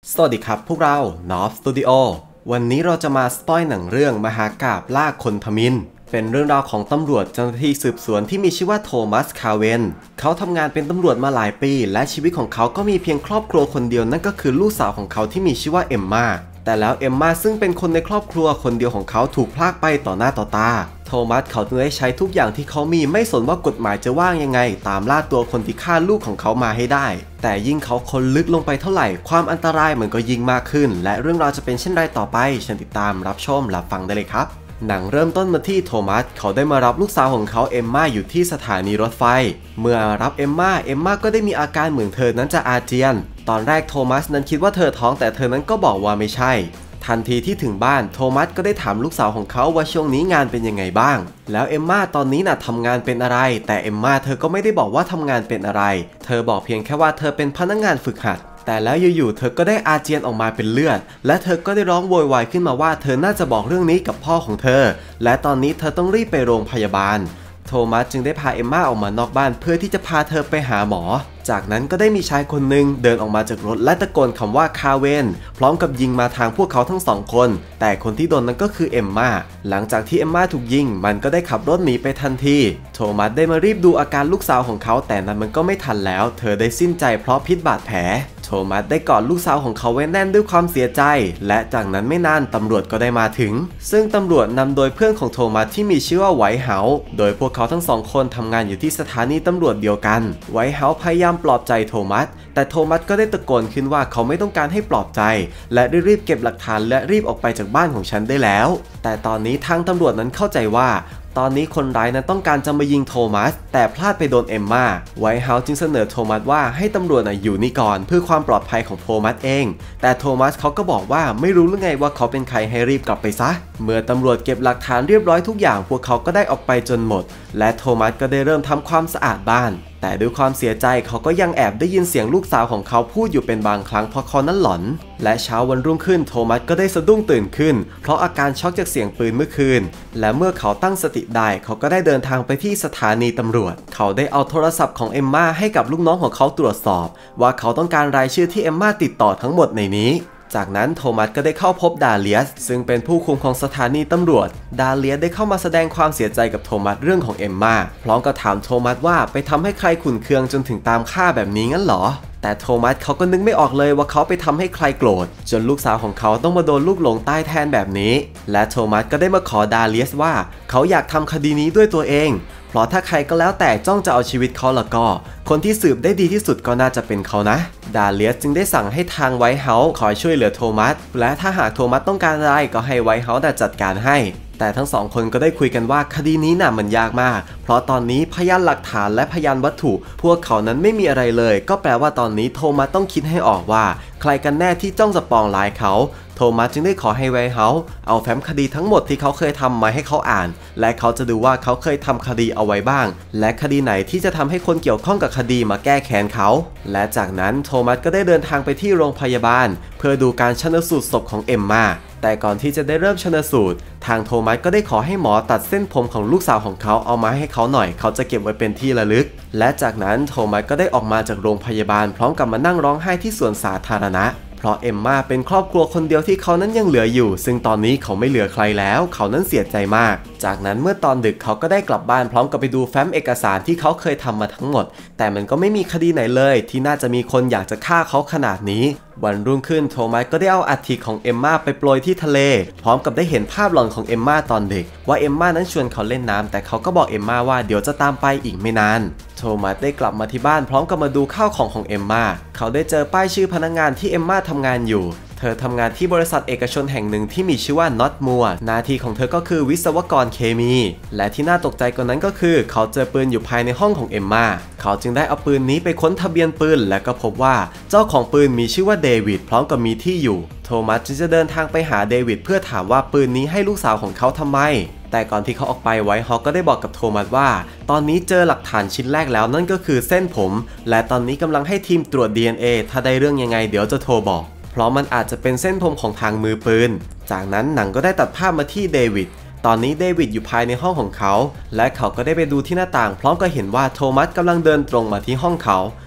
สวัสดีครับพวกเรา North Studio วันนี้เราจะมาสปอยหนังเรื่องมหากาพย์ล่าคนทมิฬเป็นเรื่องราวของตำรวจเจ้าหน้าที่สืบสวนที่มีชื่อว่าโทมัส คาเวนเขาทำงานเป็นตำรวจมาหลายปีและชีวิตของเขาก็มีเพียงครอบครัวคนเดียวนั่นก็คือลูกสาวของเขาที่มีชื่อว่าเอมมาแต่แล้วเอมมาซึ่งเป็นคนในครอบครัวคนเดียวของเขาถูกพรากไปต่อหน้าต่อตาโทมัสเขาจึงได้ใช้ทุกอย่างที่เขามีไม่สนว่ากฎหมายจะว่างยังไงตามล่าตัวคนที่ฆ่าลูกของเขามาให้ได้แต่ยิ่งเขาค้นลึกลงไปเท่าไหร่ความอันตรายมันก็ยิ่งมากขึ้นและเรื่องราวจะเป็นเช่นไรต่อไปเชิญติดตามรับชมรับฟังได้เลยครับหนังเริ่มต้นมาที่โทมัสเขาได้มารับลูกสาวของเขาเอมมาอยู่ที่สถานีรถไฟเมื่อรับเอมมาก็ได้มีอาการเหมือนเธอนั้นจะอาเจียนตอนแรกโทมัสนั้นคิดว่าเธอท้องแต่เธอนั้นก็บอกว่าไม่ใช่ทันทีที่ถึงบ้านโทมัสก็ได้ถามลูกสาวของเขาว่าช่วงนี้งานเป็นยังไงบ้างแล้วเอมมาตอนนี้ทำงานเป็นอะไรแต่เอมมาเธอก็ไม่ได้บอกว่าทำงานเป็นอะไรเธอบอกเพียงแค่ว่าเธอเป็นพนักงานฝึกหัดแต่แล้วอยู่ๆเธอก็ได้อาเจียนออกมาเป็นเลือดและเธอก็ได้ร้องโวยวายขึ้นมาว่าเธอน่าจะบอกเรื่องนี้กับพ่อของเธอและตอนนี้เธอต้องรีบไปโรงพยาบาลโทมัสจึงได้พาเอมมาออกมานอกบ้านเพื่อที่จะพาเธอไปหาหมอจากนั้นก็ได้มีชายคนหนึ่งเดินออกมาจากรถและตะโกนคำว่าคาเวนพร้อมกับยิงมาทางพวกเขาทั้งสองคนแต่คนที่โดนนั้นก็คือเอมมาหลังจากที่เอมมาถูกยิงมันก็ได้ขับรถหนีไปทันทีโทมัสได้มารีบดูอาการลูกสาวของเขาแต่นั้นมันก็ไม่ทันแล้วเธอได้สิ้นใจเพราะพิษบาดแผลโทมัสได้กอดลูกสาวของเขาไว้แน่นด้วยความเสียใจและจากนั้นไม่นานตำรวจก็ได้มาถึงซึ่งตำรวจนำโดยเพื่อนของโทมัสที่มีชื่อว่าไวท์เฮาส์โดยพวกเขาทั้งสองคนทำงานอยู่ที่สถานีตำรวจเดียวกันไวท์เฮาส์พยายามปลอบใจโทมัสแต่โทมัสก็ได้ตะโกนขึ้นว่าเขาไม่ต้องการให้ปลอบใจและรีบเก็บหลักฐานและรีบออกไปจากบ้านของฉันได้แล้วแต่ตอนนี้ทางตำรวจนั้นเข้าใจว่าตอนนี้คนร้ายนั้นต้องการจะมายิงโทมัสแต่พลาดไปโดนเอมมาไวท์เฮาส์จึงเสนอโทมัสว่าให้ตำรวจอยู่นี่ก่อนเพื่อความปลอดภัยของโทมัสเองแต่โทมัสเขาก็บอกว่าไม่รู้หรือไงว่าเขาเป็นใครให้รีบกลับไปซะเมื่อตำรวจเก็บหลักฐานเรียบร้อยทุกอย่างพวกเขาก็ได้ออกไปจนหมดและโทมัสก็ได้เริ่มทำความสะอาดบ้านแต่ด้วยความเสียใจเขาก็ยังแอบได้ยินเสียงลูกสาวของเขาพูดอยู่เป็นบางครั้งเพราะเขานั้นหลอนและเช้าวันรุ่งขึ้นโทมัสก็ได้สะดุ้งตื่นขึ้นเพราะอาการช็อกจากเสียงปืนเมื่อคืนและเมื่อเขาตั้งสติได้เขาก็ได้เดินทางไปที่สถานีตำรวจเขาได้เอาโทรศัพท์ของเอมมาให้กับลูกน้องของเขาตรวจสอบว่าเขาต้องการรายชื่อที่เอมมาติดต่อทั้งหมดในนี้จากนั้นโทมัสก็ได้เข้าพบดาเลียสซึ่งเป็นผู้คุมของสถานีตำรวจดาเลียสได้เข้ามาแสดงความเสียใจกับโทมัสเรื่องของเอมมาพร้อมกับถามโทมัสว่าไปทำให้ใครขุ่นเคืองจนถึงตามฆ่าแบบนี้งั้นเหรอแต่โทมัสเขาก็นึกไม่ออกเลยว่าเขาไปทำให้ใครโกรธจนลูกสาวของเขาต้องมาโดนลูกหลงใต้แทนแบบนี้และโทมัสก็ได้มาขอดาเลียสว่าเขาอยากทำคดีนี้ด้วยตัวเองเพราะถ้าใครก็แล้วแต่จ้องจะเอาชีวิตเขาแล้วก็คนที่สืบได้ดีที่สุดก็น่าจะเป็นเขานะดาเลียสจึงได้สั่งให้ทางไวท์เฮาส์คอยช่วยเหลือโทมัสและถ้าหากโทมัสต้องการอะไรก็ให้ไวท์เฮาส์จัดการให้แต่ทั้งสองคนก็ได้คุยกันว่าคดีนี้มันยากมากเพราะตอนนี้พยานหลักฐานและพยานวัตถุพวกเขานั้นไม่มีอะไรเลยก็แปลว่าตอนนี้โทมัสต้องคิดให้ออกว่าใครกันแน่ที่จ้องจะปองร้ายเขาโทมัสจึงได้ขอให้ไวท์เฮาส์เอาแฟ้มคดีทั้งหมดที่เขาเคยทำมาให้เขาอ่านและเขาจะดูว่าเขาเคยทำคดีเอาไว้บ้างและคดีไหนที่จะทำให้คนเกี่ยวข้องกับคดีมาแก้แค้นเขาและจากนั้นโทมัสก็ได้เดินทางไปที่โรงพยาบาลเพื่อดูการชันสูตรศพของเอมมาแต่ก่อนที่จะได้เริ่มชันสูตรทางโทมัสก็ได้ขอให้หมอตัดเส้นผมของลูกสาวของเขาเอามาให้เขาหน่อยเขาจะเก็บไว้เป็นที่ระลึกและจากนั้นโทมัสก็ได้ออกมาจากโรงพยาบาลพร้อมกับมานั่งร้องไห้ที่สวนสาธารณะเพราะเอมมาเป็นครอบครัวคนเดียวที่เขานั้นยังเหลืออยู่ซึ่งตอนนี้เขาไม่เหลือใครแล้วเขานั้นเสียใจมากจากนั้นเมื่อตอนดึกเขาก็ได้กลับบ้านพร้อมกับไปดูแฟ้มเอกสารที่เขาเคยทำมาทั้งหมดแต่มันก็ไม่มีคดีไหนเลยที่น่าจะมีคนอยากจะฆ่าเขาขนาดนี้วันรุ่งขึ้นโทมัสก็ได้เอาอัฐิของเอมมาไปโปรยที่ทะเลพร้อมกับได้เห็นภาพหลอนของเอมมาตอนเด็กว่าเอมมานั้นชวนเขาเล่นน้ำแต่เขาก็บอกเอมมาว่าเดี๋ยวจะตามไปอีกไม่นานโทมัสได้กลับมาที่บ้านพร้อมกับมาดูข้าวของเอมมาเขาได้เจอป้ายชื่อพนักงานที่เอมมาทำงานอยู่เธอทำงานที่บริษัทเอกชนแห่งหนึ่งที่มีชื่อว่าน็อตมัวหน้าที่ของเธอก็คือวิศวกรเคมีและที่น่าตกใจกว่านั้นก็คือเขาเจอปืนอยู่ภายในห้องของเอมมาเขาจึงได้เอาปืนนี้ไปค้นทะเบียนปืนและก็พบว่าเจ้าของปืนมีชื่อว่าเดวิดพร้อมกับมีที่อยู่โทมัสจึงจะเดินทางไปหาเดวิดเพื่อถามว่าปืนนี้ให้ลูกสาวของเขาทำไมแต่ก่อนที่เขาออกไปไวท์เฮาส์ก็ได้บอกกับโทมัสว่าตอนนี้เจอหลักฐานชิ้นแรกแล้วนั่นก็คือเส้นผมและตอนนี้กำลังให้ทีมตรวจ DNA ถ้าได้เรื่องยังไงเดี๋ยวจะโทรบอกเพราะมันอาจจะเป็นเส้นผมของทางมือปืนจากนั้นหนังก็ได้ตัดภาพมาที่เดวิดตอนนี้เดวิดอยู่ภายในห้องของเขาและเขาก็ได้ไปดูที่หน้าต่างพร้อมกับเห็นว่าโทมัสกำลังเดินตรงมาที่ห้องเขา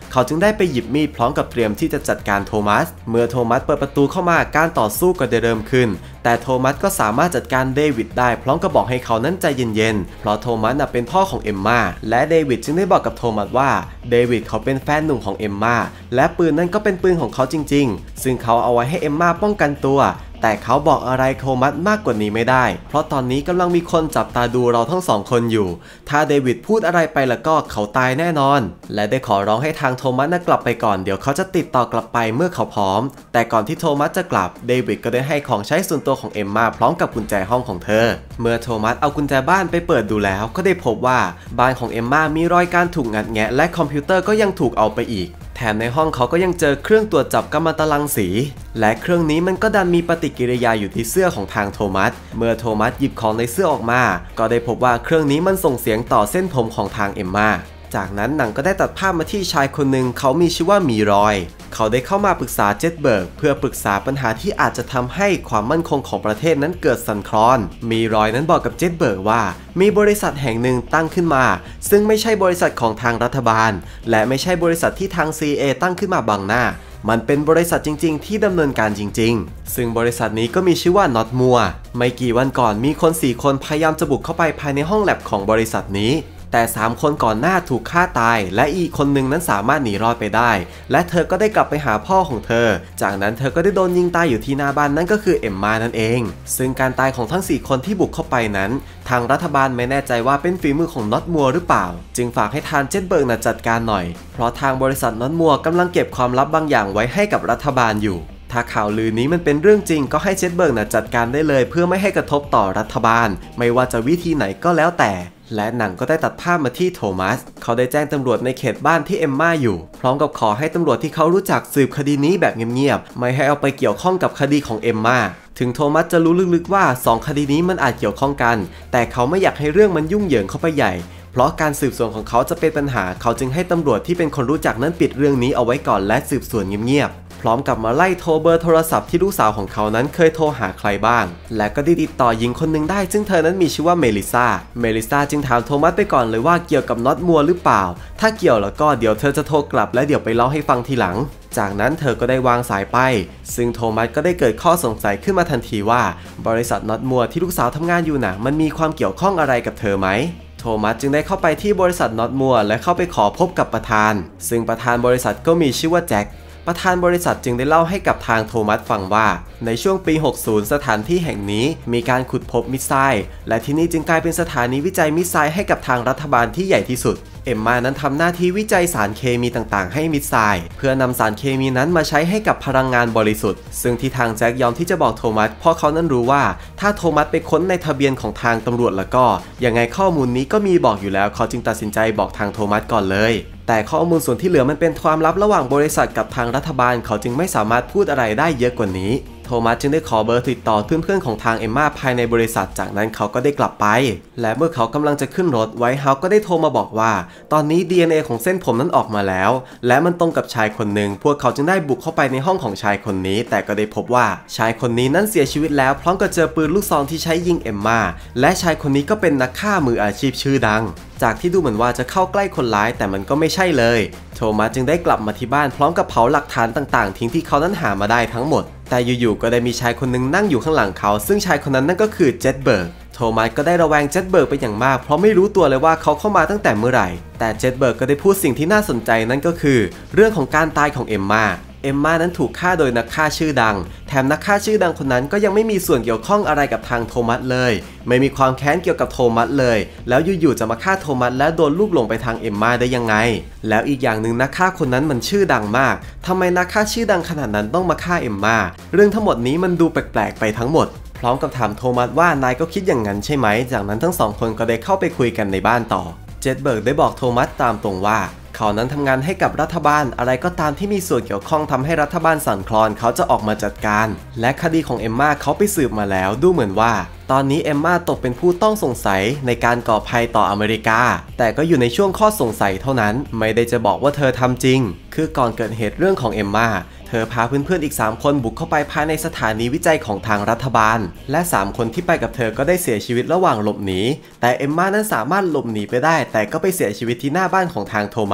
เขาจึงได้ไปหยิบมีดพร้อมกับเตรียมที่จะจัดการโทมัสเมื่อโทมัสเปิดประตูเข้ามาการต่อสู้ก็ได้เริ่มขึ้นแต่โทมัสก็สามารถจัดการเดวิดได้พร้อมกับบอกให้เขานั้นใจเย็นๆเพราะโทมัสเป็นพ่อของเอมมาและเดวิดจึงได้บอกกับโทมัสว่าเดวิดเขาเป็นแฟนหนุ่มของเอมมาและปืนนั้นก็เป็นปืนของเขาจริงๆซึ่งเขาเอาไว้ให้เอมมาป้องกันตัวแต่เขาบอกอะไรโทมัสมากกว่านี้ไม่ได้เพราะตอนนี้กำลังมีคนจับตาดูเราทั้งสองคนอยู่ถ้าเดวิดพูดอะไรไปแล้วก็เขาตายแน่นอนและได้ขอร้องให้ทางโทมัสกลับไปก่อนเดี๋ยวเขาจะติดต่อกลับไปเมื่อเขาพร้อมแต่ก่อนที่โทมัสจะกลับเดวิดก็ได้ให้ของใช้ส่วนตัวของเอมมาพร้อมกับกุญแจห้องของเธอเมื่อโทมัสเอากุญแจบ้านไปเปิดดูแล้วก็ได้พบว่าบ้านของเอมมามีรอยการถูกงัดแงะและคอมพิวเตอร์ก็ยังถูกเอาไปอีกแถมในห้องเขาก็ยังเจอเครื่องตรวจจับกัมมันตรังสีและเครื่องนี้มันก็ดันมีปฏิกิริยาอยู่ที่เสื้อของทางโทมัสเมื่อโทมัสหยิบของในเสื้อออกมาก็ได้พบว่าเครื่องนี้มันส่งเสียงต่อเส้นผมของทางเอมมาจากนั้นหนังก็ได้ตัดภาพมาที่ชายคนหนึ่งเขามีชื่อว่ามีรอยเขาได้เข้ามาปรึกษาเจ็ตเบิร์กเพื่อปรึกษาปัญหาที่อาจจะทำให้ความมั่นคงของประเทศนั้นเกิดสั่นคลอนมีรอยนั้นบอกกับเจ็ตเบิร์กว่ามีบริษัทแห่งหนึ่งตั้งขึ้นมาซึ่งไม่ใช่บริษัทของทางรัฐบาลและไม่ใช่บริษัทที่ทาง CIA ตั้งขึ้นมาบังหน้ามันเป็นบริษัทจริงๆที่ดำเนินการจริงๆซึ่งบริษัทนี้ก็มีชื่อว่า Not More ไม่กี่วันก่อนมีคน4 คนพยายามจะบุกเข้าไปภายในห้องแลบของบริษัทนี้แต่3 คนก่อนหน้าถูกฆ่าตายและอีกคนหนึ่งนั้นสามารถหนีรอดไปได้และเธอก็ได้กลับไปหาพ่อของเธอจากนั้นเธอก็ได้โดนยิงตายอยู่ที่หน้าบ้านนั่นก็คือเอมมานั่นเองซึ่งการตายของทั้ง4 คนที่บุกเข้าไปนั้นทางรัฐบาลไม่แน่ใจว่าเป็นฝีมือของน็อตมัวหรือเปล่าจึงฝากให้ทางเจ็ตเบิร์กจัดการหน่อยเพราะทางบริษัทน็อตมัวกำลังเก็บความลับบางอย่างไว้ให้กับรัฐบาลอยู่ถ้าข่าวลือนี้มันเป็นเรื่องจริงก็ให้เจ็ตเบิร์กจัดการได้เลยเพื่อไม่ให้กระทบต่อรัฐบาลไม่ว่าจะวิธีไหนก็แล้วแต่และหนังก็ได้ตัดภาพมาที่โทมัสเขาได้แจ้งตำรวจในเขตบ้านที่เอมมาอยู่พร้อมกับขอให้ตำรวจที่เขารู้จักสืบคดีนี้แบบเงียบๆไม่ให้เอาไปเกี่ยวข้องกับคดีของเอมมาถึงโทมัสจะรู้ลึกๆว่า2 คดีนี้มันอาจเกี่ยวข้องกันแต่เขาไม่อยากให้เรื่องมันยุ่งเหยิงเข้าไปใหญ่เพราะการสืบสวนของเขาจะเป็นปัญหาเขาจึงให้ตำรวจที่เป็นคนรู้จักนั้นปิดเรื่องนี้เอาไว้ก่อนและสืบสวนเงียบๆพร้อมกับมาไล่โทรเบอร์โทรศัพท์ที่ลูกสาวของเขานั้นเคยโทรหาใครบ้างและก็ได้ติดต่อหญิงคนหนึ่งได้ซึ่งเธอนั้นมีชื่อว่าเมลิซาจึงถามโทมัสไปก่อนเลยว่าเกี่ยวกับน็อตมัวหรือเปล่าถ้าเกี่ยวแล้วก็เดี๋ยวเธอจะโทรกลับและเดี๋ยวไปเล่าให้ฟังทีหลังจากนั้นเธอก็ได้วางสายไปซึ่งโทมัสก็ได้เกิดข้อสงสัยขึ้นมาทันทีว่าบริษัทน็อตมัวที่ลูกสาวทำงานอยู่น่ะมันมีความเกี่ยวข้องอะไรกับเธอไหมโทมัสจึงได้เข้าไปที่บริษัทน็อตมัวและเข้าไปขอพบกับประธานซึ่งประธานบริษัทก็มีชื่อว่าแจ็คประธานบริษัทจึงได้เล่าให้กับทางโทมัสฟังว่าในช่วงปี 60 สถานที่แห่งนี้มีการขุดพบมิสไซล์และที่นี่จึงกลายเป็นสถานีวิจัยมิสไซล์ให้กับทางรัฐบาลที่ใหญ่ที่สุดเอมมานั้นทำหน้าที่วิจัยสารเคมีต่างๆให้มิสไซล์เพื่อนำสารเคมีนั้นมาใช้ให้กับพลังงานบริสุทธิ์ซึ่งที่ทางแจ็คยอมที่จะบอกโทมัสเพราะเขานั้นรู้ว่าถ้าโทมัสไปค้นในทะเบียนของทางตำรวจแล้วก็ยังไงข้อมูลนี้ก็มีบอกอยู่แล้วเขาจึงตัดสินใจบอกทางโทมัสก่อนเลยแต่ข้อมูลส่วนที่เหลือมันเป็นความลับระหว่างบริษัทกับทางรัฐบาลเขาจึงไม่สามารถพูดอะไรได้เยอะกว่านี้โทมัสจึงได้ขอเบอร์ติดต่อเพื่อนๆของทางเอมมาภายในบริษัทจากนั้นเขาก็ได้กลับไปและเมื่อเขากำลังจะขึ้นรถไวท์เฮาส์ก็ได้โทรมาบอกว่าตอนนี้ DNA ของเส้นผมนั้นออกมาแล้วและมันตรงกับชายคนหนึ่งพวกเขาจึงได้บุกเข้าไปในห้องของชายคนนี้แต่ก็ได้พบว่าชายคนนี้นั้นเสียชีวิตแล้วพร้อมกับเจอปืนลูกซองที่ใช้ยิงเอมมาและชายคนนี้ก็เป็นนักฆ่ามืออาชีพชื่อดังจากที่ดูเหมือนว่าจะเข้าใกล้คนร้ายแต่มันก็ไม่ใช่เลยโทมัสจึงได้กลับมาที่บ้านพร้อมกับเผาหลักฐานต่างๆทิ้งที่เขานั้นหามาได้ทั้งหมดแต่อยู่ๆก็ได้มีชายคนหนึ่งนั่งอยู่ข้างหลังเขาซึ่งชายคนนั้นนั่นก็คือเจ็ตเบิร์กโทมัสก็ได้ระแวงเจ็ตเบิร์กไปอย่างมากเพราะไม่รู้ตัวเลยว่าเขาเข้ามาตั้งแต่เมื่อไหร่แต่เจ็ตเบิร์กก็ได้พูดสิ่งที่น่าสนใจนั่นก็คือเรื่องของการตายของเอมมานั้นถูกฆ่าโดยนักฆ่าชื่อดังแถมนักฆ่าชื่อดังคนนั้นก็ยังไม่มีส่วนเกี่ยวข้องอะไรกับทางโทมัสเลยไม่มีความแค้นเกี่ยวกับโทมัสเลยแล้วอยู่ๆจะมาฆ่าโทมัสและโดนลูกหลงไปทางเอมมาได้ยังไงแล้วอีกอย่างหนึ่งนักฆ่าคนนั้นมันชื่อดังมากทำไมนักฆ่าชื่อดังขนาดนั้นต้องมาฆ่าเอมมาเรื่องทั้งหมดนี้มันดูแปลกๆไปทั้งหมดพร้อมกับถามโทมัสว่านายก็คิดอย่างนั้นใช่ไหมจากนั้นทั้ง2 คนก็ได้เข้าไปคุยกันในบ้านต่อเจ็ตเบิร์กได้บอกโทมัสตามตรงว่าเขานั้นทำงานให้กับรัฐบาลอะไรก็ตามที่มีส่วนเกี่ยวข้องทำให้รัฐบาลสั่นคลอนเขาจะออกมาจัดการและคดีของเอมมาเขาไปสืบมาแล้วดูเหมือนว่าตอนนี้เอมมาตกเป็นผู้ต้องสงสัยในการก่อภัยต่ออเมริกาแต่ก็อยู่ในช่วงข้อสงสัยเท่านั้นไม่ได้จะบอกว่าเธอทำจริงคือก่อนเกิดเหตุเรื่องของเอมมาเธอพาเพื่อนๆอีก3 คนบุกเข้าไปภายในสถานีวิจัยของทางรัฐบาลและ3 คนที่ไปกับเธอก็ได้เสียชีวิตระหว่างหลบหนีแต่เอมมานั้นสามารถหลบหนีไปได้แต่ก็ไปเสียชีวิตที่หน้าบ้านของทางโทมัสแถ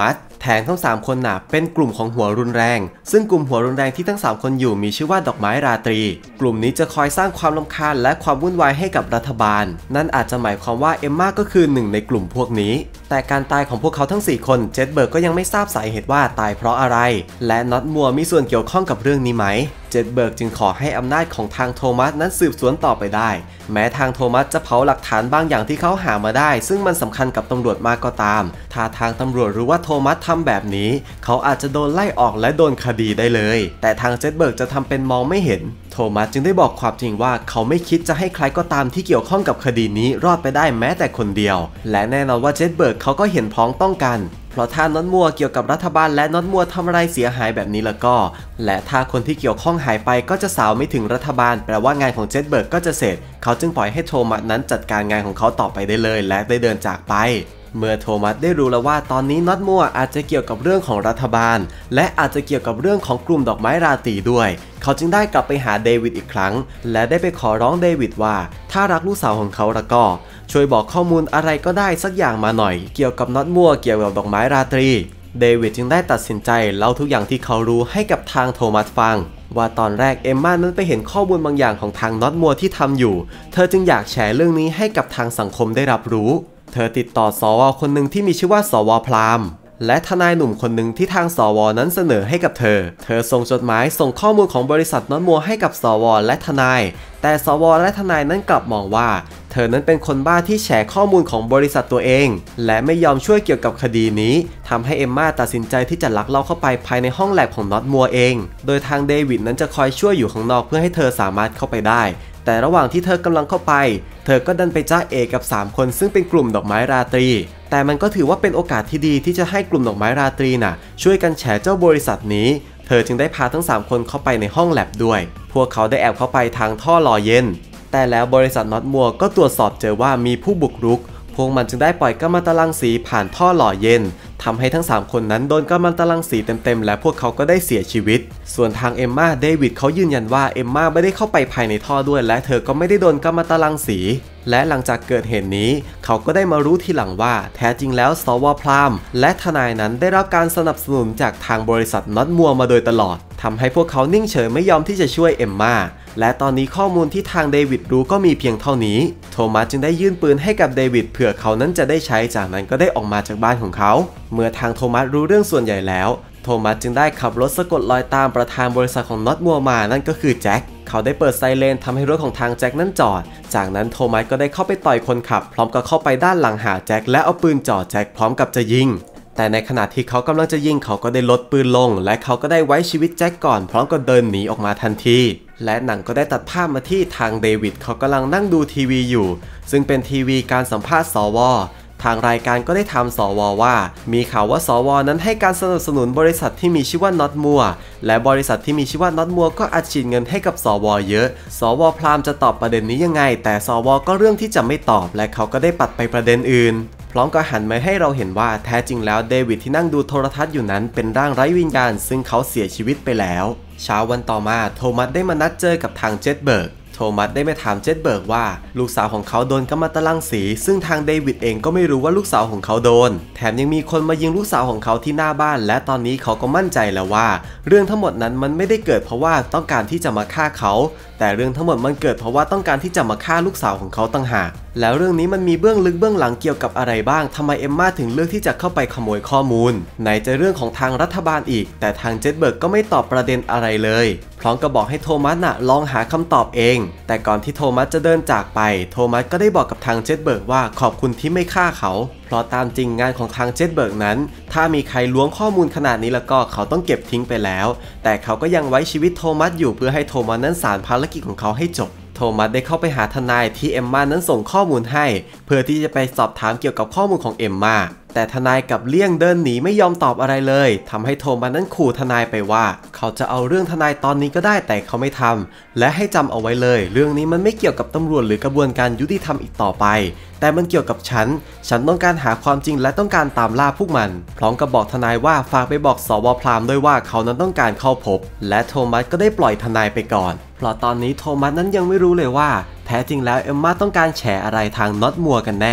ถมทั้ง3คนน่ะเป็นกลุ่มของหัวรุนแรงซึ่งกลุ่มหัวรุนแรงที่ทั้ง3คนอยู่มีชื่อว่าดอกไม้ราตรีกลุ่มนี้จะคอยสร้างความรำคาญและความวุ่นวายให้กับรัฐบาลนั่นอาจจะหมายความว่าเอมม่าก็คือหนึ่งในกลุ่มพวกนี้แต่การตายของพวกเขาทั้ง4คนเจ็ดเบิร์กก็ยังไม่ทราบสาเหตุว่าตายเพราะอะไรและน็อตมัวมีส่วนเกี่ยวข้องกับเรื่องนี้ไหมเจ็ดเบิร์กจึงขอให้อำนาจของทางโทมัสนั้นสืบสวนต่อไปได้แม้ทางโทมัสจะเผาหลักฐานบางอย่างที่เขาหามาได้ซึ่งมันสำคัญกับตำรวจมากก็ตามถ้าทางตำรวจรู้ว่าโทมัสทำแบบนี้เขาอาจจะโดนไล่ออกและโดนคดีได้เลยแต่ทางเจ็ดเบิร์กจะทำเป็นมองไม่เห็นโทมัสจึงได้บอกความจริงว่าเขาไม่คิดจะให้ใครก็ตามที่เกี่ยวข้องกับคดีนี้รอดไปได้แม้แต่คนเดียวและแน่นอนว่าเจ็ดเบิร์กเขาก็เห็นพ้องต้องกันเพราะถ้าน็อตมัวเกี่ยวกับรัฐบาลและน็อตมัวทำอะไรเสียหายแบบนี้แล้วก็และถ้าคนที่เกี่ยวข้องหายไปก็จะสาวไม่ถึงรัฐบาลแปลว่างานของเจ็ดเบิร์กก็จะเสร็จเขาจึงปล่อยให้โทมัสนั้นจัดการงานของเขาต่อไปได้เลยและได้เดินจากไปเมื่อโทมัสได้รู้แล้วว่าตอนนี้น็อตมัวอาจจะเกี่ยวกับเรื่องของรัฐบาลและอาจจะเกี่ยวกับเรื่องของกลุ่มดอกไม้ราตรีด้วยเขาจึงได้กลับไปหาเดวิดอีกครั้งและได้ไปขอร้องเดวิดว่าถ้ารักลูกสาวของเขาแล้วก็ช่วยบอกข้อมูลอะไรก็ได้สักอย่างมาหน่อยเกี่ยวกับน็อตมัวเกี่ยวกับดอกไม้ราตรีเดวิดจึงได้ตัดสินใจเล่าทุกอย่างที่เขารู้ให้กับทางโทมัสฟังว่าตอนแรกเอมม่านั้นไปเห็นข้อมูลบางอย่างของทางน็อตมัวที่ทำอยู่เธอจึงอยากแชร์เรื่องนี้ให้กับทางสังคมได้รับรู้เธอติดต่อสว.คนหนึ่งที่มีชื่อว่าสว.พรามและทนายหนุ่มคนหนึ่งที่ทางสว.นั้นเสนอให้กับเธอส่งจดหมายส่งข้อมูลของบริษัทน็อตมัวให้กับสว.และทนายแต่สว.และทนายนั้นกลับมองว่าเธอนั้นเป็นคนบ้าที่แฉข้อมูลของบริษัทตัวเองและไม่ยอมช่วยเกี่ยวกับคดีนี้ทำให้เอมม่าตัดสินใจที่จะลักลอบเข้าไปภายในห้องแลบของน็อตมัวเองโดยทางเดวิดนั้นจะคอยช่วยอยู่ข้างนอกเพื่อให้เธอสามารถเข้าไปได้แต่ระหว่างที่เธอกำลังเข้าไปเธอก็ดันไปจ้าเอกับ3คนซึ่งเป็นกลุ่มดอกไม้ราตรีแต่มันก็ถือว่าเป็นโอกาสที่ดีที่จะให้กลุ่มดอกไม้ราตรีน่ะช่วยกันแฉเจ้าบริษัทนี้เธอจึงได้พาทั้ง3คนเข้าไปในห้องแลบด้วยพวกเขาได้แอบเข้าไปทางท่อหล่อเย็นแต่แล้วบริษัทน็อตมัวก็ตรวจสอบเจอว่ามีผู้บุกรุกพวกมันจึงได้ปล่อยกัมมันตรังสีผ่านท่อหล่อเย็นทำให้ทั้ง3คนนั้นโดนกัมมันตรังสีเต็มๆและพวกเขาก็ได้เสียชีวิตส่วนทางเอมม่าเดวิดเขายืนยันว่าเอมม่าไม่ได้เข้าไปภายในท่อด้วยและเธอก็ไม่ได้โดนกัมมันตรังสีและหลังจากเกิดเหตุนี้เขาก็ได้มารู้ทีหลังว่าแท้จริงแล้วสว.พรามและทนายนั้นได้รับการสนับสนุนจากทางบริษัทน็อตมัวมาโดยตลอดทำให้พวกเขานิ่งเฉยไม่ยอมที่จะช่วยเอมม่าและตอนนี้ข้อมูลที่ทางเดวิดรู้ก็มีเพียงเท่านี้โทมัสจึงได้ยื่นปืนให้กับเดวิดเผื่อเขานั้นจะได้ใช้จากนั้นก็ได้ออกมาจากบ้านของเขาเมื่อทางโทมัสรู้เรื่องส่วนใหญ่แล้วโทมัสจึงได้ขับรถสะกดรอยตามประธานบริษัทของน็อตมัวมานั่นก็คือแจ็คเขาได้เปิดไซเรนทำให้รถของทางแจ็คนั้นจอดจากนั้นโทมัสก็ได้เข้าไปต่อยคนขับพร้อมกับเข้าไปด้านหลังหาแจ็คและเอาปืนจ่อแจ็คพร้อมกับจะยิงแต่ในขณะที่เขากำลังจะยิงเขาก็ได้ลดปืนลงและเขาก็ได้ไว้ชีวิตแจ็คก่อนพร้อมกับเดินหนีออกมาทันทีและหนังก็ได้ตัดภาพมาที่ทางเดวิดเขากำลังนั่งดูทีวีอยู่ซึ่งเป็นทีวีการสัมภาษณ์สว.ทางรายการก็ได้ถามสว.ว่ามีข่าวว่าสว.นั้นให้การสนับสนุนบริษัทที่มีชื่อว่าน็อตมัวและบริษัทที่มีชื่อว่าน็อตมัวก็อัดฉีดเงินให้กับสว.เยอะสว.พรามจะตอบประเด็นนี้ยังไงแต่สว.ก็เรื่องที่จะไม่ตอบและเขาก็ได้ปัดไปประเด็นอื่นพร้อมกับหันมาให้เราเห็นว่าแท้จริงแล้วเดวิดที่นั่งดูโทรทัศน์อยู่นั้นเป็นร่างไร้วิญญาณซึ่งเขาเสียชีวิตไปแล้วเช้าวันต่อมาโทมัสได้มานัดเจอกับทางเจ็ดเบิร์กโทมัสได้ไปถามเจ็ดเบิร์กว่าลูกสาวของเขาโดนกัมมันตรังสีซึ่งทางเดวิดเองก็ไม่รู้ว่าลูกสาวของเขาโดนแถมยังมีคนมายิงลูกสาวของเขาที่หน้าบ้านและตอนนี้เขาก็มั่นใจแล้วว่าเรื่องทั้งหมดนั้นมันไม่ได้เกิดเพราะว่าต้องการที่จะมาฆ่าเขาแต่เรื่องทั้งหมดมันเกิดเพราะว่าต้องการที่จะมาฆ่าลูกสาวของเขาต่างหากแล้วเรื่องนี้มันมีเบื้องลึกเบื้องหลังเกี่ยวกับอะไรบ้างทำไมเอมม่าถึงเลือกที่จะเข้าไปขโมยข้อมูลไหนจะเรื่องของทางรัฐบาลอีกแต่ทางเจ็ดเบิร์กก็ไม่ตอบประเด็นอะไรเลยพร้อมกับบอกให้โทมัสลองหาคำตอบเองแต่ก่อนที่โทมัสจะเดินจากไปโทมัสก็ได้บอกกับทางเจ็ดเบิร์กว่าขอบคุณที่ไม่ฆ่าเขาเพราะตามจริงงานของทางเจ็ดเบิร์กนั้นถ้ามีใครล้วงข้อมูลขนาดนี้แล้วก็เขาต้องเก็บทิ้งไปแล้วแต่เขาก็ยังไว้ชีวิตโทมัสอยู่เพื่อให้โทมัสนั้นสานภารกิจของเขาให้จบโทมัสได้เข้าไปหาทนายที่เอมม่านั้นส่งข้อมูลให้เพื่อที่จะไปสอบถามเกี่ยวกับข้อมูลของเอมม่าแต่ทนายกับเลี่ยงเดินหนีไม่ยอมตอบอะไรเลยทำให้โทมัสนั้นขู่ทนายไปว่าเขาจะเอาเรื่องทนายตอนนี้ก็ได้แต่เขาไม่ทำและให้จำเอาไว้เลยเรื่องนี้มันไม่เกี่ยวกับตำรวจหรือกระบวนการยุติธรรมอีกต่อไปแต่มันเกี่ยวกับฉันต้องการหาความจริงและต้องการตามล่าพวกมันพร้อมกับบอกทนายว่าฝากไปบอกสว.พรามด้วยว่าเขานั้นต้องการเข้าพบและโทมัสก็ได้ปล่อยทนายไปก่อนเพราะตอนนี้โทมัสนั้นยังไม่รู้เลยว่าแท้จริงแล้วเอมม่าต้องการแฉอะไรทางน็อตมัวกันแน่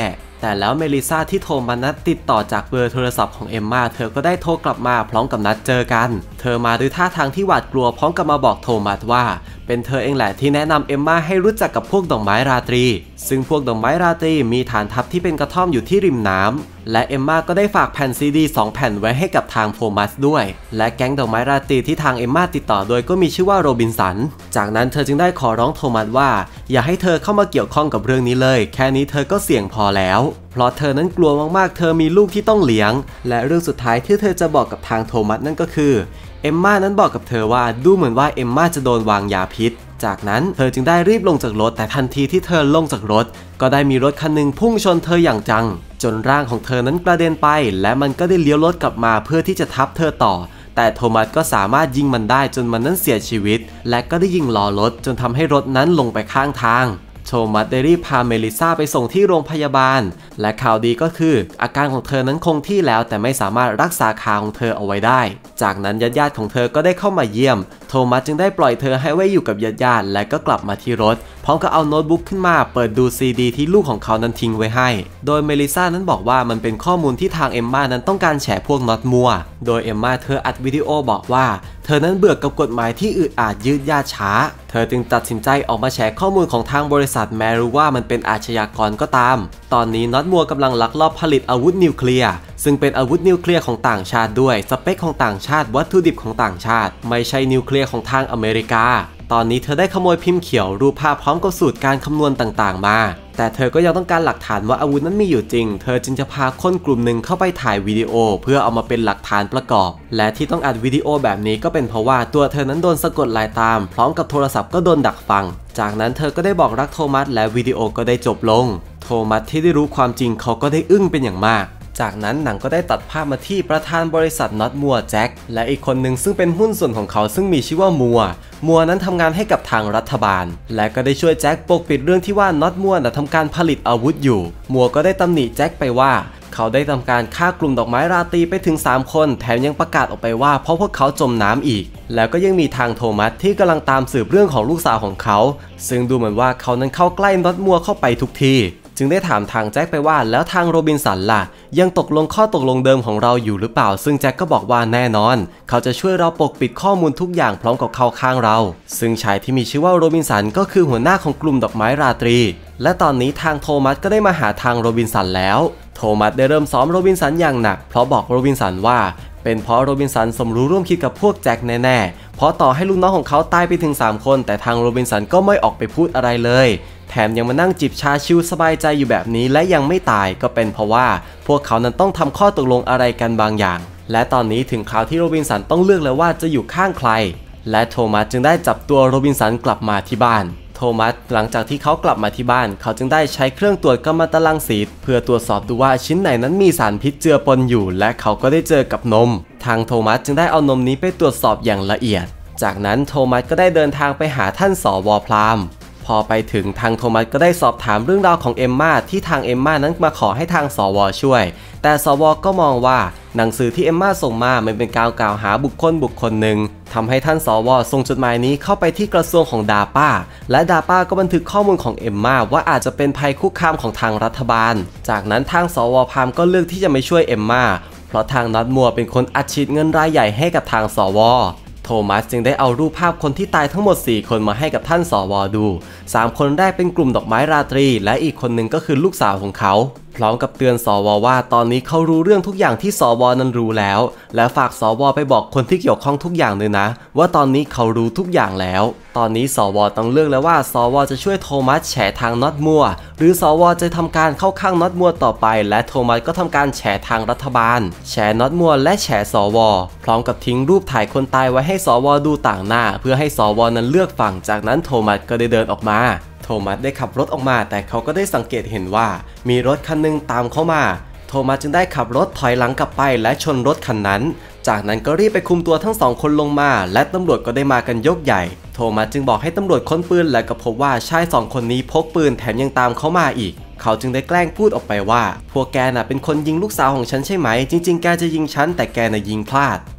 แต่แล้วเมลิซาที่โทรมานัดติดต่อจากเบอร์โทรศัพท์ของเอมมาเธอก็ได้โทรกลับมาพร้อมกับนัดเจอกันเธอมาด้วยท่าทางที่หวาดกลัวพร้อมกับมาบอกโทมัสว่าเป็นเธอเองแหละที่แนะนำเอมมาให้รู้จักกับพวกดอกไม้ราตรีซึ่งพวกดอกไม้ราตรีมีฐานทัพที่เป็นกระท่อมอยู่ที่ริมน้ำและเอมมาก็ได้ฝากแผ่นซีดี2 แผ่นไว้ให้กับทางโทมัสด้วยและแก๊งดอกไม้ราตรีที่ทางเอมมาติดต่อโดยก็มีชื่อว่าโรบินสันจากนั้นเธอจึงได้ขอร้องโทมัสว่าอย่าให้เธอเข้ามาเกี่ยวข้องกับเรื่องนี้เลยแค่นี้เธอก็เสี่ยงพอแล้วเพราะเธอนั้นกลัวมากๆเธอมีลูกที่ต้องเลี้ยงและเรื่องสุดท้ายที่เธอจะบอกกับทางโทมัสนั่นก็คือเอมมานั้นบอกกับเธอว่าดูเหมือนว่าเอมมาจะโดนวางยาพิษจากนั้นเธอจึงได้รีบลงจากรถแต่ทันทีที่เธอลงจากรถก็ได้มีรถคันหนึ่งพุ่งชนเธออย่างจังจนร่างของเธอนั้นกระเด็นไปและมันก็ได้เลี้ยวรถกลับมาเพื่อที่จะทับเธอต่อแต่โทมัสก็สามารถยิงมันได้จนมันนั้นเสียชีวิตและก็ได้ยิงล้อรถจนทำให้รถนั้นลงไปข้างทางโทมัสได้รีบพาเมลิซาไปส่งที่โรงพยาบาลและข่าวดีก็คืออาการของเธอนั้นคงที่แล้วแต่ไม่สามารถรักษาขาของเธอเอาไว้ได้จากนั้นญาติของเธอก็ได้เข้ามาเยี่ยมโทมัสจึงได้ปล่อยเธอให้ไว้อยู่กับญาติและก็กลับมาที่รถพร้อมกับเอาโน้ตบุ๊กขึ้นมาเปิดดูซีดีที่ลูกของเขานั้นทิ้งไว้ให้โดยเมลิซานั้นบอกว่ามันเป็นข้อมูลที่ทางเอมมานั้นต้องการแฉพวกน็อตมัวโดยเอมมาเธออัดวิดีโอบอกว่าเธอนั้นเบื่อกับกฎหมายที่อึดอัดยืดยาดช้าเธอจึงตัดสินใจออกมาแฉข้อมูลของทางบริษัทแม้รู้ว่ามันเป็นอาชญากรก็ตามตอนนี้น็อตมัวกำลังลักลอบผลิตอาวุธนิวเคลียร์ซึ่งเป็นอาวุธนิวเคลียร์ของต่างชาติด้วยสเปคของต่างชาติวัตถุดิบของต่างชาติไม่ใช่นิวเคลียร์ของทางอเมริกาตอนนี้เธอได้ขโมยพิมพ์เขียวรูปภาพพร้อมกับสูตรการคำนวณต่างๆมาแต่เธอก็ยังต้องการหลักฐานว่าอาวุธนั้นมีอยู่จริงเธอจึงจะพาคนกลุ่มหนึ่งเข้าไปถ่ายวิดีโอเพื่อเอามาเป็นหลักฐานประกอบและที่ต้องอัดวิดีโอแบบนี้ก็เป็นเพราะว่าตัวเธอนั้นโดนสะกดรอยตามพร้อมกับโทรศัพท์ก็โดนดักฟังจากนั้นเธอก็ได้บอกรักโทมัสและวิดีโอก็ได้จบลงโทมัสที่ได้รู้ความจริงเขาก็ได้อึ้งเป็นอย่างมากจากนั้นหนังก็ได้ตัดภาพมาที่ประธานบริษัทน็อตมัวแจ็คและอีกคนหนึ่งซึ่งเป็นหุ้นส่วนของเขาซึ่งมีชื่อว่ามัวนั้นทำงานให้กับทางรัฐบาลและก็ได้ช่วยแจ็คปกปิดเรื่องที่ว่าน็อตมัวทำการผลิตอาวุธอยู่มัวก็ได้ตำหนิแจ็คไปว่าเขาได้ทำการฆ่ากลุ่มดอกไม้ราตรีไปถึง3 คนแถมยังประกาศออกไปว่าเพราะพวกเขาจมน้ำอีกแล้วก็ยังมีทางโทมัสที่กำลังตามสืบเรื่องของลูกสาวของเขาซึ่งดูเหมือนว่าเขานั้นเข้าใกล้น็อตมัวเข้าไปทุกทีจึงได้ถามทางแจ็คไปว่าแล้วทางโรบินสันล่ะยังตกลงข้อตกลงเดิมของเราอยู่หรือเปล่าซึ่งแจ็คก็บอกว่าแน่นอนเขาจะช่วยเราปกปิดข้อมูลทุกอย่างพร้อมกับเข้าข้างเราซึ่งชายที่มีชื่อว่าโรบินสันก็คือหัวหน้าของกลุ่มดอกไม้ราตรีและตอนนี้ทางโทมัสก็ได้มาหาทางโรบินสันแล้วโทมัสได้เริ่มซ้อมโรบินสันอย่างหนักเพราะบอกโรบินสันว่าเป็นเพราะโรบินสันสมรู้ร่วมคิดกับพวกแจ็คแน่ๆเพราะต่อให้ลูกน้องของเขาตายไปถึง3 คนแต่ทางโรบินสันก็ไม่ออกไปพูดอะไรเลยแถมยังมานั่งจิบชาชิวสบายใจอยู่แบบนี้และยังไม่ตายก็เป็นเพราะว่าพวกเขานั้นต้องทำข้อตกลงอะไรกันบางอย่างและตอนนี้ถึงคราวที่โรบินสันต้องเลือกแล้วว่าจะอยู่ข้างใครและโทมัสจึงได้จับตัวโรบินสันกลับมาที่บ้านโทมัสหลังจากที่เขากลับมาที่บ้านเขาจึงได้ใช้เครื่องตรวจกัมมันตรังสีเพื่อตรวจสอบดูว่าชิ้นไหนนั้นมีสารพิษเจือปนอยู่และเขาก็ได้เจอกับนมทางโทมัสจึงได้เอานมนี้ไปตรวจสอบอย่างละเอียดจากนั้นโทมัสก็ได้เดินทางไปหาท่านสว.พราหมณ์พอไปถึงทางโทมัสก็ได้สอบถามเรื่องราวของเอมมาที่ทางเอมมานั้นมาขอให้ทางสว.ช่วยแต่สว.ก็มองว่าหนังสือที่เอมมาส่งมามันเป็นการกล่าวหาบุคคลหนึ่งทำให้ท่านสว.ส่งจดหมายนี้เข้าไปที่กระทรวงของดาป้าและดาป้าก็บันทึกข้อมูลของเอมมาว่าอาจจะเป็นภัยคุกคามของทางรัฐบาลจากนั้นทางสว.พราหมณ์ก็เลือกที่จะไม่ช่วยเอมมาเพราะทางน็อตมัวเป็นคนอัดฉีดเงินรายใหญ่ให้กับทางสว.โทมัสจึงได้เอารูปภาพคนที่ตายทั้งหมด4 คนมาให้กับท่านสว.ดู3 คนแรกเป็นกลุ่มดอกไม้ราตรีและอีกคนหนึ่งก็คือลูกสาวของเขาพร้อมกับเตือนสว.ว่าตอนนี้เขารู้เรื่องทุกอย่างที่สว.นั้นรู้แล้วและฝากสว.ไปบอกคนที่เกี่ยวข้องทุกอย่างเลยนะว่าตอนนี้เขารู้ทุกอย่างแล้วตอนนี้สว.ต้องเลือกแล้วว่าสว.จะช่วยโทมัสแฉทางน็อตมัวหรือสว.จะทำการเข้าข้างน็อตมัวต่อไปและโทมัสก็ทำการแฉทางรัฐบาลแฉน็อตมัวและแฉสว.พร้อมกับทิ้งรูปถ่ายคนตายไว้ให้สว.ดูต่างหน้าเพื่อให้สว.นั้นเลือกฝั่งจากนั้นโทมัสก็ได้เดินออกมาโทมัสได้ขับรถออกมาแต่เขาก็ได้สังเกตเห็นว่ามีรถคันหนึ่งตามเข้ามาโทมัสจึงได้ขับรถถอยหลังกลับไปและชนรถคันนั้นจากนั้นก็รีบไปคุมตัวทั้ง2 คนลงมาและตำรวจก็ได้มากันยกใหญ่โทมัสจึงบอกให้ตำรวจค้นปืนและก็พบว่าชาย2 คนนี้พกปืนแถมยังตามเขามาอีกเขาจึงได้แกล้งพูดออกไปว่าพวกแกน่ะเป็นคนยิงลูกสาวของฉันใช่ไหมจริงๆแกจะยิงฉันแต่แกน่ะยิงพลาด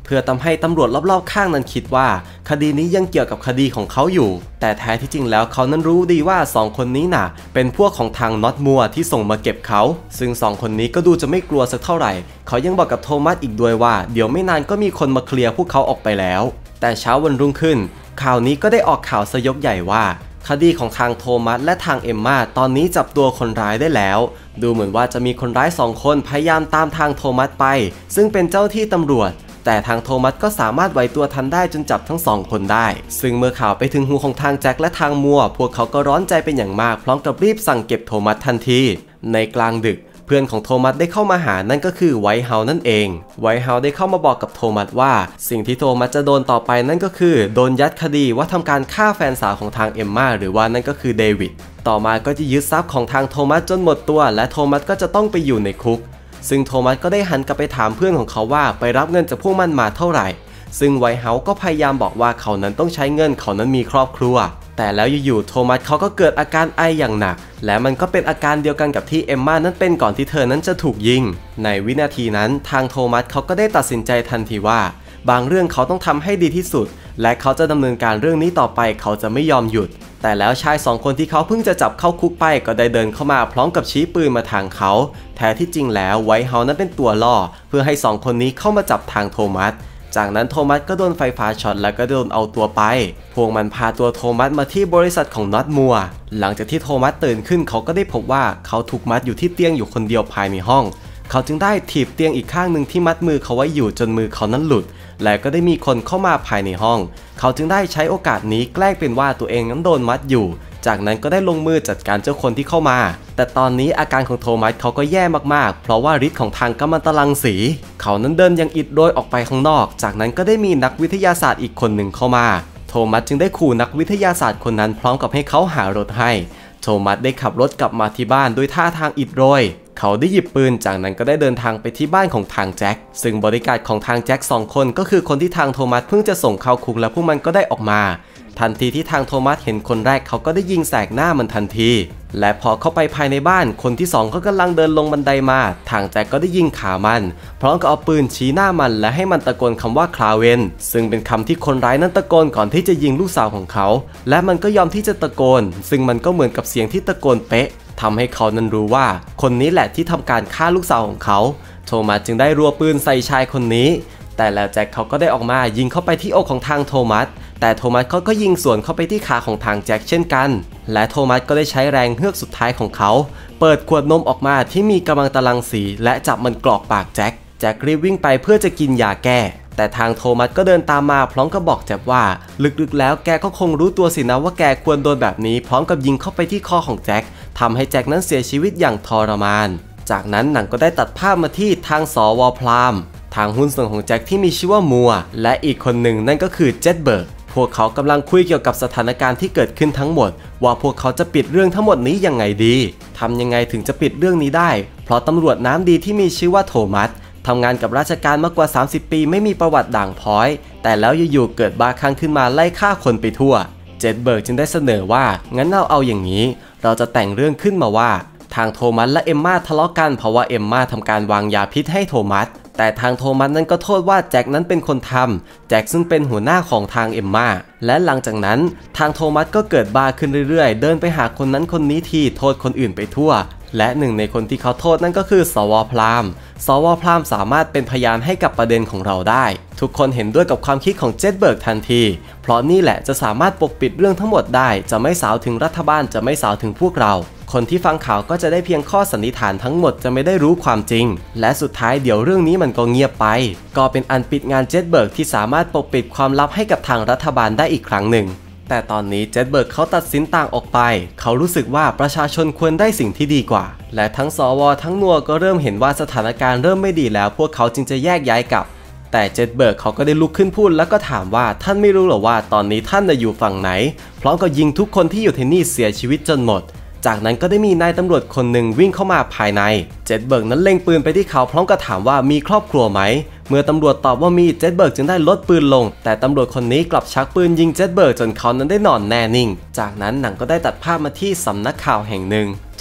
เพื่อทำให้ตำรวจรอบๆข้างนั้นคิดว่าคดีนี้ยังเกี่ยวกับคดีของเขาอยู่แต่แท้ที่จริงแล้วเขานั้นรู้ดีว่า2คนนี้น่ะเป็นพวกของทางน็อตมัวที่ส่งมาเก็บเขาซึ่ง2คนนี้ก็ดูจะไม่กลัวสักเท่าไหร่เขายังบอกกับโทมัสอีกด้วยว่าเดี๋ยวไม่นานก็มีคนมาเคลียร์พวกเขาออกไปแล้วแต่เช้าวันรุ่งขึ้นข่าวนี้ก็ได้ออกข่าวซะยกใหญ่ว่าคดีของทางโทมัสและทางเอมม่าตอนนี้จับตัวคนร้ายได้แล้วดูเหมือนว่าจะมีคนร้าย2คนพยายามตามทางโทมัสไปซึ่งเป็นเจ้าที่ตำรวจแต่ทางโทมัสก็สามารถไหวตัวทันได้จนจับทั้ง2คนได้ซึ่งเมื่อข่าวไปถึงหูของทางแจ็คและทางมัวพวกเขาก็ร้อนใจเป็นอย่างมากพร้อมกับรีบสั่งเก็บโทมัสทันทีในกลางดึกเพื่อนของโทมัสได้เข้ามาหานั่นก็คือไวท์เฮาส์นั่นเองไวท์เฮาส์ได้เข้ามาบอกกับโทมัสว่าสิ่งที่โทมัสจะโดนต่อไปนั่นก็คือโดนยัดคดีว่าทำการฆ่าแฟนสาวของทางเอมม่าหรือว่านั่นก็คือเดวิดต่อมาก็จะยึดทรัพย์ของทางโทมัสจนหมดตัวและโทมัสก็จะต้องไปอยู่ในคุกซึ่งโทมัสก็ได้หันกลับไปถามเพื่อนของเขาว่าไปรับเงินจากพวกมันมาเท่าไหร่ซึ่งไวท์เฮาส์ก็พยายามบอกว่าเขานั้นต้องใช้เงินเขานั้นมีครอบครัวแต่แล้วอยู่ๆโทมัสเขาก็เกิดอาการไออย่างหนักและมันก็เป็นอาการเดียวกันกับที่เอมม่านั้นเป็นก่อนที่เธอนั้นจะถูกยิงในวินาทีนั้นทางโทมัสเขาก็ได้ตัดสินใจทันทีว่าบางเรื่องเขาต้องทำให้ดีที่สุดและเขาจะดำเนินการเรื่องนี้ต่อไปเขาจะไม่ยอมหยุดแต่แล้วชาย2คนที่เขาเพิ่งจะจับเข้าคุกไปก็ได้เดินเข้ามาพร้อมกับชี้ปืนมาทางเขาแท้ที่จริงแล้วไวท์เฮาส์นั้นเป็นตัวล่อเพื่อให้2คนนี้เข้ามาจับทางโทมัสจากนั้นโทมัสก็โดนไฟฟ้าช็อตและก็โดนเอาตัวไปพวกมันพาตัวโทมัสมาที่บริษัทของน็อตมัวหลังจากที่โทมัสตื่นขึ้นเขาก็ได้พบว่าเขาถูกมัดอยู่ที่เตียงอยู่คนเดียวภายในห้องเขาจึงได้ถีบเตียงอีกข้างหนึ่งที่มัดมือเขาไว้อยู่จนมือเขานั้นหลุดและก็ได้มีคนเข้ามาภายในห้องเขาจึงได้ใช้โอกาสนี้แกล้งเป็นว่าตัวเองนั้นโดนมัดอยู่จากนั้นก็ได้ลงมือจัดการเจ้าคนที่เข้ามาแต่ตอนนี้อาการของโทมัสเขาก็แย่มากๆเพราะว่าฤทธิ์ของทางกัมมันตรังสีเขานั้นเดินอย่างอิดโรยออกไปข้างนอกจากนั้นก็ได้มีนักวิทยาศาสตร์อีกคนหนึ่งเข้ามาโทมัสจึงได้ขู่นักวิทยาศาสตร์คนนั้นพร้อมกับให้เขาหารถให้โทมัสได้ขับรถกลับมาที่บ้านด้วยท่าทางอิดโรยเขาได้หยิบปืนจากนั้นก็ได้เดินทางไปที่บ้านของทางแจ็คซึ่งบริการของทางแจ็ค2คนก็คือคนที่ทางโทมัสเพิ่งจะส่งเข้าคุกและพวกมันก็ได้ออกมาทันทีที่ทางโทมัสเห็นคนแรกเขาก็ได้ยิงแสกหน้ามันทันทีและพอเข้าไปภายในบ้านคนที่2ก็กำลังเดินลงบันไดมาทางแจ็คก็ได้ยิงขามันพร้อมกับเอาปืนชี้หน้ามันและให้มันตะโกนคำว่าคลาเวนซึ่งเป็นคำที่คนร้ายนั้นตะโกนก่อนที่จะยิงลูกสาวของเขาและมันก็ยอมที่จะตะโกนซึ่งมันก็เหมือนกับเสียงที่ตะโกนเป๊ะทำให้เขานั้นรู้ว่าคนนี้แหละที่ทำการฆ่าลูกสาวของเขาโทมัสจึงได้รัวปืนใส่ชายคนนี้แต่แล้วแจ็คเขาก็ได้ออกมายิงเข้าไปที่อกของทางโทมัสแต่โทมัสเขาก็ยิงสวนเข้าไปที่ขาของทางแจ็คเช่นกันและโทมัสก็ได้ใช้แรงเฮือกสุดท้ายของเขาเปิดขวดนมออกมาที่มีกัมมันตรังสีและจับมันกรอกปากแจ็ครีบวิ่งไปเพื่อจะกินยาแก้แต่ทางโทมัสก็เดินตามมาพร้อมกับบอกแจ็คว่าลึกๆแล้วแกก็คงรู้ตัวสินะว่าแกควรโดนแบบนี้พร้อมกับยิงเข้าไปที่คอของแจ็คทำให้แจ็คนั้นเสียชีวิตอย่างทรมานจากนั้นหนังก็ได้ตัดภาพมาที่ทางสว.พรามทางหุ้นส่วนของแจ็คที่มีชื่อว่ามัวและอีกคนหนึ่งนั่นก็คือเจ็ดเบิร์กพวกเขากำลังคุยเกี่ยวกับสถานการณ์ที่เกิดขึ้นทั้งหมดว่าพวกเขาจะปิดเรื่องทั้งหมดนี้ยังไงดีทำยังไงถึงจะปิดเรื่องนี้ได้เพราะตำรวจน้ำดีที่มีชื่อว่าโทมัสทำงานกับราชการมากกว่า30ปีไม่มีประวัติด่างพร้อยแต่แล้วอยู่ๆเกิดบ้าคลั่งขึ้นมาไล่ฆ่าคนไปทั่วเจ็ดเบิร์กจึงได้เสนอว่างั้นเราเอาอย่างนี้เราจะแต่งเรื่องขึ้นมาว่าทางโทมัสและเอมม่าทะเลาะกันเพราะว่าเอมม่าทำการวางยาพิษให้โทมัสแต่ทางโทมัสนั้นก็โทษว่าแจ็คนั้นเป็นคนทำแจ็คซึ่งเป็นหัวหน้าของทางเอมม่าและหลังจากนั้นทางโทมัสก็เกิดบ้าขึ้นเรื่อยๆเดินไปหาคนนั้นคนนี้ทีโทษคนอื่นไปทั่วและหนึ่งในคนที่เขาโทษนั่นก็คือสว.พราหมณ์สว.พราหมณ์สามารถเป็นพยานให้กับประเด็นของเราได้ทุกคนเห็นด้วยกับความคิดของเจ็ดเบิร์กทันทีเพราะนี่แหละจะสามารถปกปิดเรื่องทั้งหมดได้จะไม่สาวถึงรัฐบาลจะไม่สาวถึงพวกเราคนที่ฟังข่าวก็จะได้เพียงข้อสันนิษฐานทั้งหมดจะไม่ได้รู้ความจริงและสุดท้ายเดี๋ยวเรื่องนี้มันก็เงียบไปก็เป็นอันปิดงานเจ็ดเบิร์กที่สามารถปกปิดความลับให้กับทางรัฐบาลได้อีกครั้งหนึ่งแต่ตอนนี้เจ็ดเบิร์กเขาตัดสินต่างออกไปเขารู้สึกว่าประชาชนควรได้สิ่งที่ดีกว่าและทั้งสว.ทั้งนัวก็เริ่มเห็นว่าสถานการณ์เริ่มไม่ดีแล้วพวกเขาจึงจะแยกย้ายกลับแต่เจ็ดเบิร์กเขาก็ได้ลุกขึ้นพูดแล้วก็ถามว่าท่านไม่รู้หรอว่าตอนนี้ท่านอยู่ฝั่งไหนพร้อมกับยิงทุกคนที่อยู่ที่นี่เสียชีวิตจนหมดจากนั้นก็ได้มีนายตำรวจคนหนึ่งวิ่งเข้ามาภายในเจ็ดเบิร์กนั้นเล็งปืนไปที่เขาพร้อมกับถามว่ามีครอบครัวไหมเมื่อตำรวจตอบว่ามีเจ็ดเบิร์กจึงได้ลดปืนลงแต่ตำรวจคนนี้กลับชักปืนยิงเจ็ดเบิร์กจนเขานั้นได้นอนแน่นิ่งจากนั้นหนังก็ได้ตัดภาพมาที่สำนักข่าวแห่งหนึ่งโท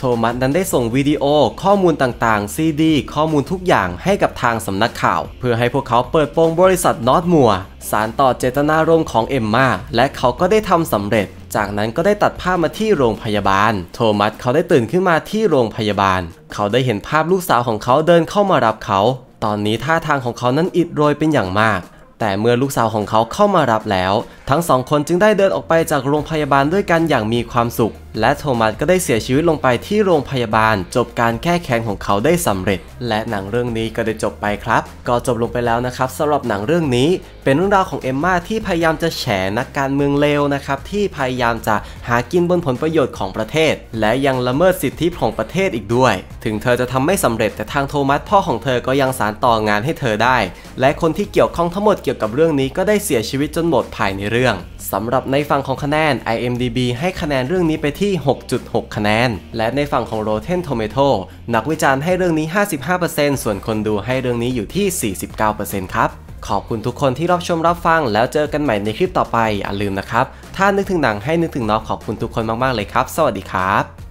มัสนั้นได้ส่งวิดีโอข้อมูลต่างๆซีดีข้อมูลทุกอย่างให้กับทางสำนักข่าวเพื่อให้พวกเขาเปิดโปงบริษัทนอร์ทมัวสารต่อเจตนารมณ์ของเอมมาและเขาก็ได้ทำสำเร็จจากนั้นก็ได้ตัดภาพมาที่โรงพยาบาลโทมัสเขาได้ตื่นขึ้นมาที่โรงพยาบาลเขาได้เห็นภาพลูกสาวของเขาเดินเข้ามารับเขาตอนนี้ท่าทางของเขานั้นอิดโรยเป็นอย่างมากแต่เมื่อลูกสาวของเขาเข้ามารับแล้วทั้งสองคนจึงได้เดินออกไปจากโรงพยาบาลด้วยกันอย่างมีความสุขและโทมัสก็ได้เสียชีวิตลงไปที่โรงพยาบาลจบการแก้แค้นของเขาได้สำเร็จและหนังเรื่องนี้ก็ได้จบไปครับก็จบลงไปแล้วนะครับสำหรับหนังเรื่องนี้เป็นเรื่องราวของเอมม่าที่พยายามจะแฉนักการเมืองเลวนะครับที่พยายามจะหากินบนผลประโยชน์ของประเทศและยังละเมิดสิทธิของประเทศอีกด้วยถึงเธอจะทำไม่สำเร็จแต่ทางโทมัสพ่อของเธอก็ยังสานต่องานให้เธอได้และคนที่เกี่ยวข้องทั้งหมดเกี่ยวกับเรื่องนี้ก็ได้เสียชีวิตจนหมดภายในเรื่องสำหรับในฝั่งของคะแนน IMDb ให้คะแนนเรื่องนี้ไปที่ 6.6 คะแนนและในฝั่งของ Rotten Tomato นักวิจารณ์ให้เรื่องนี้ 55% ส่วนคนดูให้เรื่องนี้อยู่ที่ 49% ครับขอบคุณทุกคนที่รับชมรับฟังแล้วเจอกันใหม่ในคลิปต่อไปอย่าลืมนะครับถ้านึกถึงหนังให้นึกถึงน็อตขอบคุณทุกคนมากๆเลยครับสวัสดีครับ